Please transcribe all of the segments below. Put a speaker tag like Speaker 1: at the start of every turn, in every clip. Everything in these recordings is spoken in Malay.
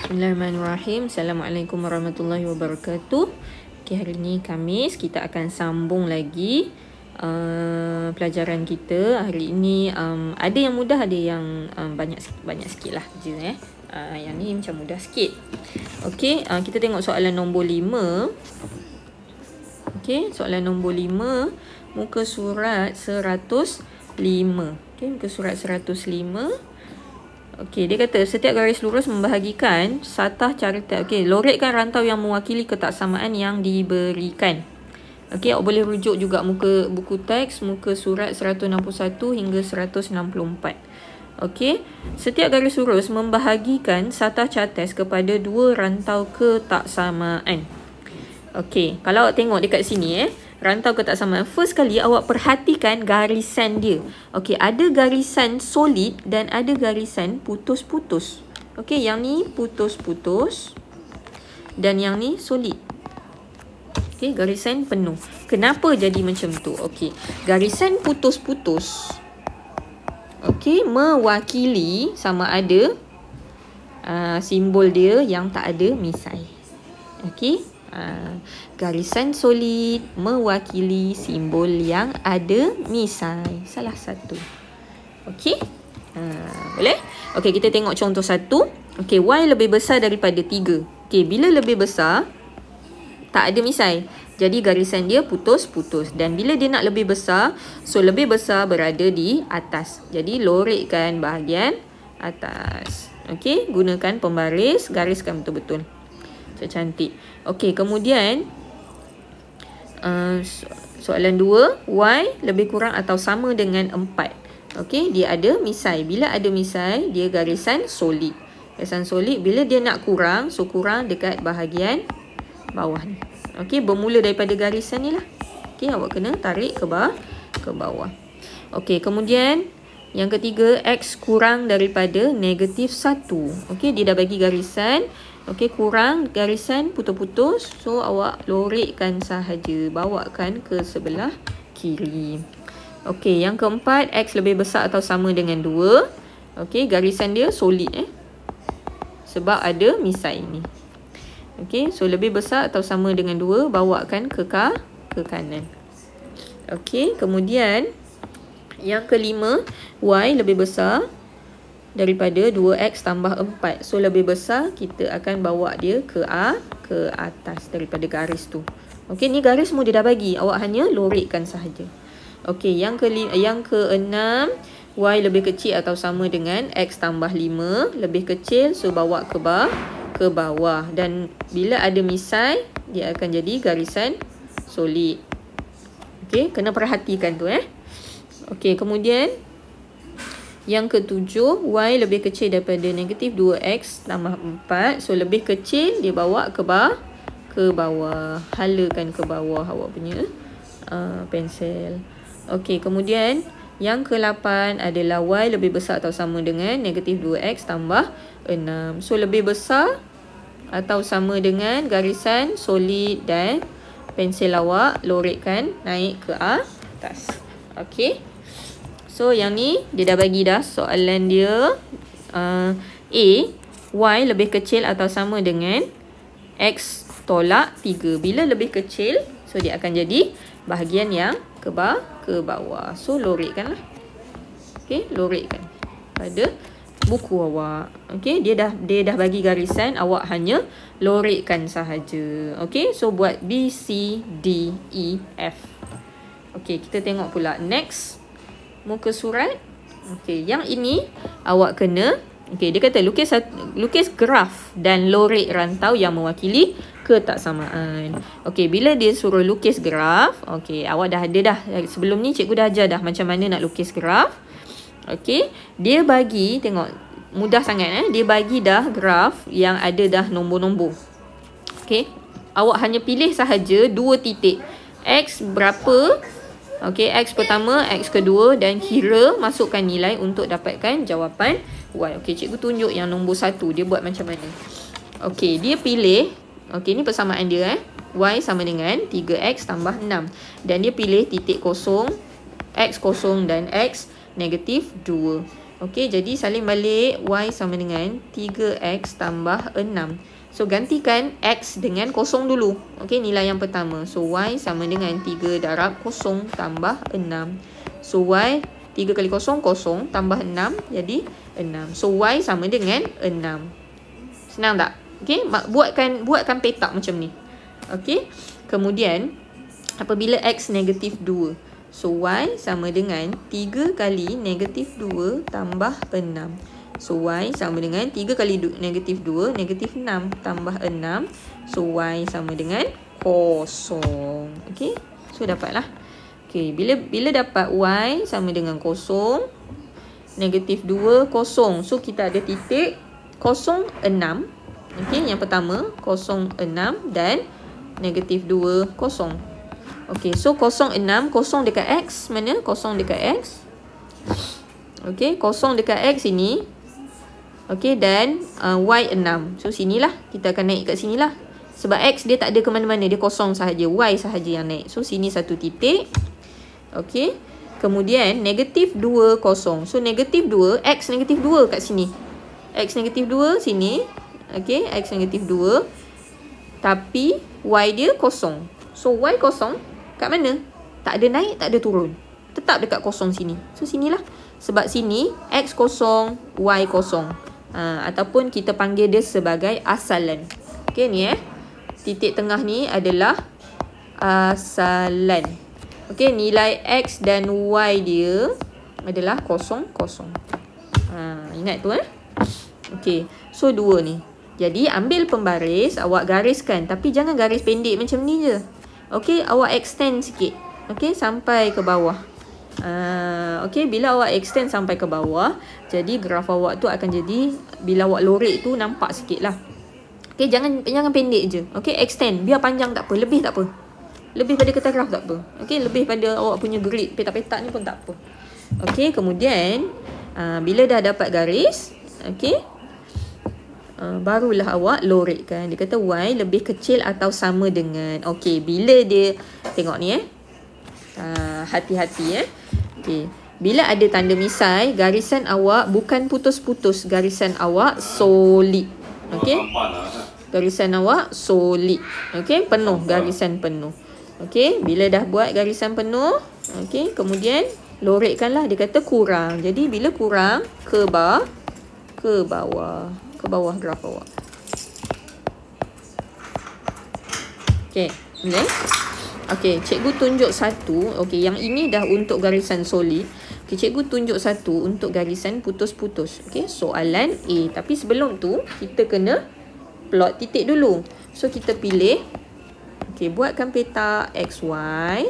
Speaker 1: Bismillahirrahmanirrahim. Assalamualaikum warahmatullahi wabarakatuh. Okay, hari ni Khamis, kita akan sambung lagi pelajaran kita. Hari ini ada yang mudah, ada yang banyak sikit lah je. Yang ni macam mudah sikit. Okay, kita tengok soalan nombor 5. Okay, soalan nombor 5, muka surat 105. Okay, muka surat 105. Okey, dia kata setiap garis lurus membahagikan satah carta. Okey, loretkan rantau yang mewakili ketaksamaan yang diberikan. Okey, awak boleh rujuk juga muka buku teks, muka surat 161 hingga 164. Okey, setiap garis lurus membahagikan satah cartes kepada dua rantau ketaksamaan. Okey, kalau awak tengok dekat sini rantau ketaksamaan, first kali awak perhatikan garisan dia. Okey, ada garisan solid dan ada garisan putus-putus. Okey, yang ni putus-putus dan yang ni solid. Okey, garisan penuh. Kenapa jadi macam tu? Okey, garisan putus-putus okey mewakili sama ada simbol dia yang tak ada misai. Okey, garisan solid mewakili simbol yang ada misai, salah satu. Okey, boleh? Okey, kita tengok contoh 1. Okey, Y lebih besar daripada 3. Okey, bila lebih besar tak ada misai, jadi garisan dia putus-putus. Dan bila dia nak lebih besar, so lebih besar berada di atas, jadi loretkan bahagian atas. Okey, gunakan pembaris, gariskan betul-betul. Cantik. Okey, kemudian soalan 2, Y lebih kurang atau sama dengan 4. Okey, dia ada misai. Bila ada misai, dia garisan solid. Garisan solid, bila dia nak kurang, so kurang dekat bahagian bawah ni. Okey, bermula daripada garisan ni lah. Okey, awak kena tarik ke bawah. Okey, kemudian yang ketiga, X kurang daripada negatif 1. Okey, dia dah bagi garisan. Okey, kurang garisan putus-putus. So, awak loretkan sahaja. Bawakan ke sebelah kiri. Okey, yang keempat, X lebih besar atau sama dengan 2. Okey, garisan dia solid sebab ada misai ni. Okey, so lebih besar atau sama dengan 2. Bawakan ke kanan. Okey, kemudian yang kelima, Y lebih besar daripada 2X tambah 4. So, lebih besar, kita akan bawa dia ke atas daripada garis tu. Okey, ni garis semua dia dah bagi. Awak hanya loretkan sahaja. Okey, yang keenam, Y lebih kecil atau sama dengan X tambah 5. Lebih kecil, so bawa ke bawah. Dan bila ada misai, dia akan jadi garisan solid. Okey, kena perhatikan tu Okey, kemudian yang ketujuh, Y lebih kecil daripada negatif 2X tambah 4. So, lebih kecil, dia bawa ke bawah. Halakan ke bawah awak punya pensel. Okey, kemudian yang ke-8 adalah Y lebih besar atau sama dengan negatif 2X tambah 6. So, lebih besar atau sama dengan garisan solid dan pensel awak loretkan naik ke atas. Okey. So, yang ni dia dah bagi dah soalan dia. A, Y lebih kecil atau sama dengan X tolak 3. Bila lebih kecil, so dia akan jadi bahagian yang ke bawah. So, loretkan lah. Okey, loretkan pada buku awak. Okey, dia dah bagi garisan, awak hanya loretkan sahaja. Okey, so buat B, C, D, E, F. Okey, kita tengok pula next. Muka surat. Okey, yang ini awak kena, okey, dia kata lukis graf dan loret rantau yang mewakili ketaksamaan. Okey, bila dia suruh lukis graf, okey, awak dah ada dah. Sebelum ni cikgu dah ajar dah macam mana nak lukis graf. Okey, dia bagi, tengok mudah sangat dia bagi dah graf yang ada dah nombor-nombor. Okey, awak hanya pilih sahaja 2 titik. X berapa? Okey, X pertama, X kedua dan kira masukkan nilai untuk dapatkan jawapan Y. Okey, cikgu tunjuk yang nombor 1. Dia buat macam mana. Okey, dia pilih. Okey, ni persamaan dia Y sama dengan 3X tambah 6. Dan dia pilih titik kosong, X kosong dan X negatif 2. Okey, jadi salin balik y sama dengan 3x tambah 6. So, gantikan x dengan kosong dulu. Okey, nilai yang pertama. So, y sama dengan 3 darab kosong tambah 6. So, y 3 kali kosong, kosong tambah 6, jadi 6. So, y sama dengan 6. Senang tak? Okey, buatkan petak macam ni. Okey, kemudian apabila x negatif 2, so y sama dengan 3 kali negatif 2 tambah 6. So y sama dengan 3 kali negatif 2, negatif 6 tambah 6. So y sama dengan kosong. Okey, so dapatlah. Okey, bila dapat y sama dengan kosong, negatif 2, kosong. So kita ada titik 0, 6. Okey, yang pertama 0, 6 dan negatif 2, kosong. Okey, so 0, 6, kosong dekat x. Mana? Kosong dekat x. Okey, kosong dekat x ini. Okey, dan y 6. So, sinilah. Kita akan naik kat sinilah. Sebab x dia tak ada ke mana-mana. Dia kosong sahaja. Y sahaja yang naik. So, sini satu titik. Okey. Kemudian, negatif 2, kosong. So, negatif 2, x negatif 2 kat sini. X negatif 2 sini. Okey, x negatif 2. Tapi, y dia kosong. So, y kosong. Kat mana? Tak ada naik, tak ada turun. Tetap dekat kosong sini. So, sinilah. Sebab sini, x kosong, y kosong. Ataupun kita panggil dia sebagai asalan. Okey, ni titik tengah ni adalah asalan. Okey, nilai x dan y dia adalah kosong, kosong. Ingat tu Okey, so 2 ni. Jadi, ambil pembaris, awak gariskan. Tapi jangan garis pendek macam ni je. Okey, awak extend sikit. Okey, sampai ke bawah. Okey, bila awak extend sampai ke bawah, jadi graf awak tu akan jadi, bila awak lorek tu nampak sikit lah. Okey, jangan pendek je. Okey, extend. Biar panjang tak apa, lebih tak apa. Lebih pada kertas graf tak apa. Okey, lebih pada awak punya grid, petak-petak ni pun tak apa. Okey, kemudian bila dah dapat garis, okey, barulah awak lorekkan. Dia kata y lebih kecil atau sama dengan. Okey, bila dia tengok ni hati-hati Okey, bila ada tanda misai, garisan awak bukan putus-putus, garisan awak solid. Okey, garisan awak solid. Okey, penuh, garisan penuh. Okey, bila dah buat garisan penuh, okey, kemudian lorekkanlah. Dia kata kurang. Jadi bila kurang, ke bawah graf awak. Okey, boleh? Okey, cikgu tunjuk satu. Okey, yang ini dah untuk garisan solid. Okey, cikgu tunjuk satu untuk garisan putus-putus. Okey, soalan A. Tapi sebelum tu, kita kena plot titik dulu. So, kita pilih. Okey, buatkan peta XY.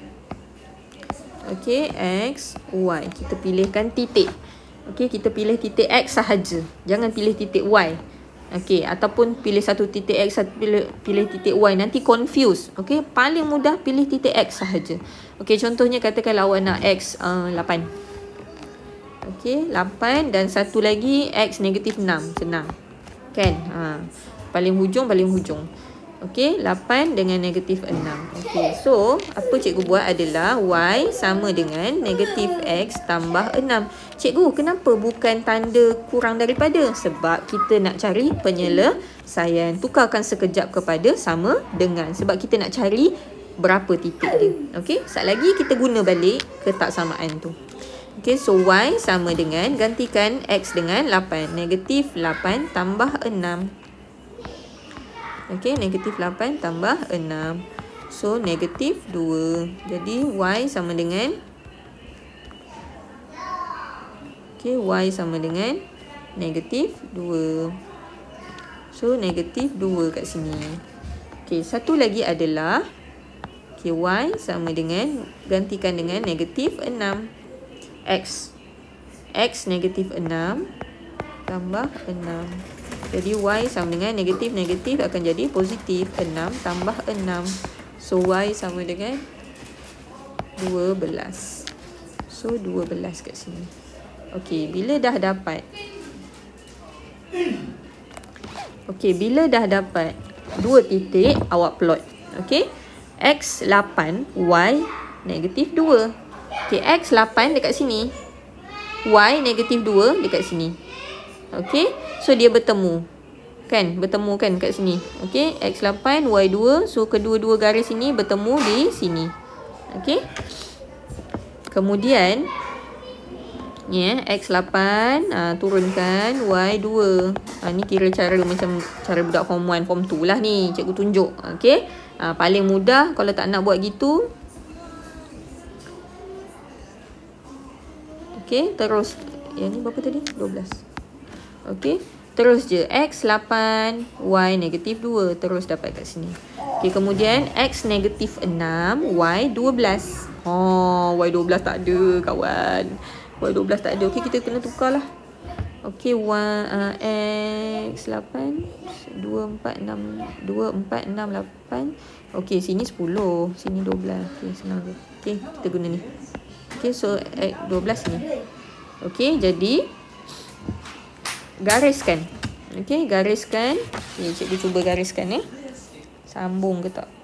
Speaker 1: Okey, X, Y. Kita pilihkan titik. Okey, kita pilih titik X sahaja. Jangan pilih titik Y. Okey, ataupun pilih satu titik X, pilih titik Y. Nanti confuse. Okey, paling mudah pilih titik X sahaja. Okey, contohnya katakanlah awak nak X 8. Okey, 8 dan satu lagi X negatif 6. Senang. Kan? Paling hujung. Okey, 8 dengan negatif 6. Okey, so apa cikgu buat adalah Y sama dengan negatif X tambah 6. Cikgu, kenapa bukan tanda kurang daripada? Sebab kita nak cari penyelesaian. Tukarkan sekejap kepada sama dengan. Sebab kita nak cari berapa titik dia. Okey, sekejap lagi kita guna balik ketaksamaan tu. Okey, so Y sama dengan, gantikan X dengan 8. Negatif 8 tambah 6. Okey, negatif 8 tambah 6. So, negatif 2. Jadi, Y sama dengan. Okey, Y sama dengan negatif 2. So, negatif 2 kat sini. Okey, satu lagi adalah. Okey, Y sama dengan, gantikan dengan negatif 6. X. X negatif 6 tambah 6. Jadi Y sama dengan negatif akan jadi positif. 6 tambah 6. So Y sama dengan 12. So 12 kat sini. Okey, bila dah dapat. Okey, bila dah dapat dua titik, awak plot. Okey, X 8, Y negatif 2. Okey, X 8 dekat sini. Y negatif 2 dekat sini. Okey. So dia bertemu. Kan? Bertemu kan kat sini. Okey. X8, Y2. So kedua-dua garis ini bertemu di sini. Okey. Kemudian ni X8 turunkan Y2. Ni kira cara macam cara budak form 1, form 2 lah ni. Cikgu tunjuk. Okey. Paling mudah kalau tak nak buat gitu. Okey, terus yang ni berapa tadi? 12. Okey. Terus je X8 Y negatif 2 terus dapat kat sini. Okey, kemudian X negatif 6 Y 12. Oh, Y 12 tak ada kawan. Y 12 tak ada. Okey, kita kena tukarlah. Okey, X8 2 4 6 8. Okey, sini 10, sini 12. Okey, senang je. Okey, kita guna ni. Okey, so 12 ni. Okey, jadi gariskan. Okey, gariskan. Ni cikgu cuba gariskan ya. Sambung ke tak?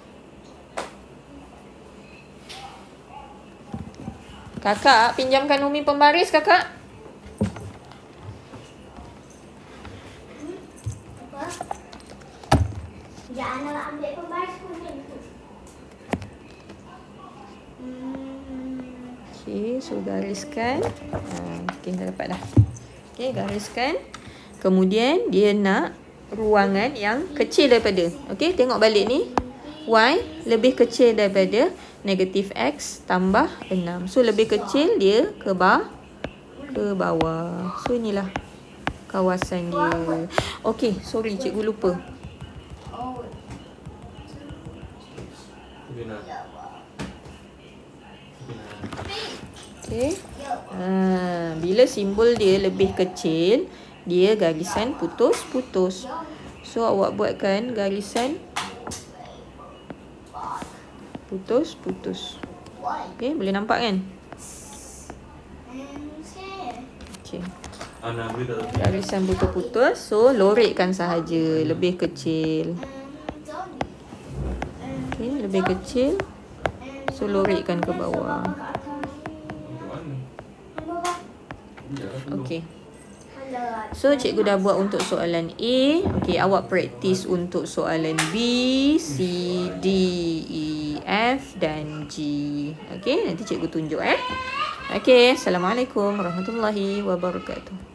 Speaker 1: Kakak, pinjamkan Umi pembaris kakak.
Speaker 2: Jangan nak ambil pembaris pun.
Speaker 1: Okey, so gariskan. Okey, dah dapat dah. Okey, gariskan. Kemudian dia nak ruangan yang kecil daripada. Okey, tengok balik ni. Y lebih kecil daripada negatif X tambah 6. So lebih kecil dia ke bawah. So inilah kawasan dia. Okey, sorry cikgu lupa. Okey. Bila simbol dia lebih kecil, dia garisan putus-putus. So awak buatkan garisan putus-putus. Okey, boleh nampak kan? Okey. Garisan putus-putus. So lorekkan sahaja lebih kecil. Okey, lebih kecil. So lorekkan ke bawah. Okey. So cikgu dah buat untuk soalan A. Okey, awak praktis untuk soalan B, C, D, E, F dan G. Okey, nanti cikgu tunjuk Okey, Assalamualaikum warahmatullahi wabarakatuh.